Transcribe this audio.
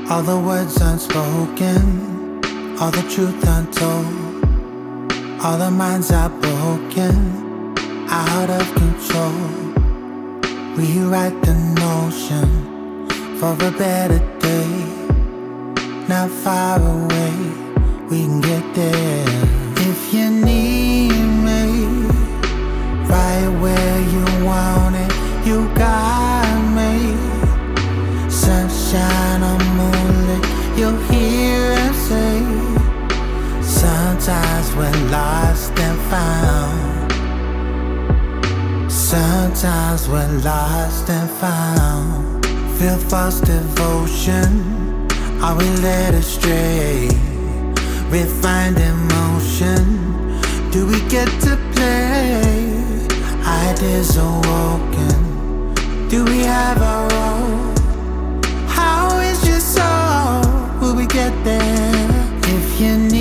All the words unspoken, all the truth untold, all the minds are broken, out of control. Rewrite the notion for a better day. Not far away, we can get there. If you need me, right where you want it, you got me. Sunshine or moonlit, you'll hear him say, sometimes we're lost and found. Sometimes we're lost and found. Feel false devotion, are we led astray? Refined emotion, do we get to play? Ideas awoken, do we have our role? How is your soul? Will we get there? If you need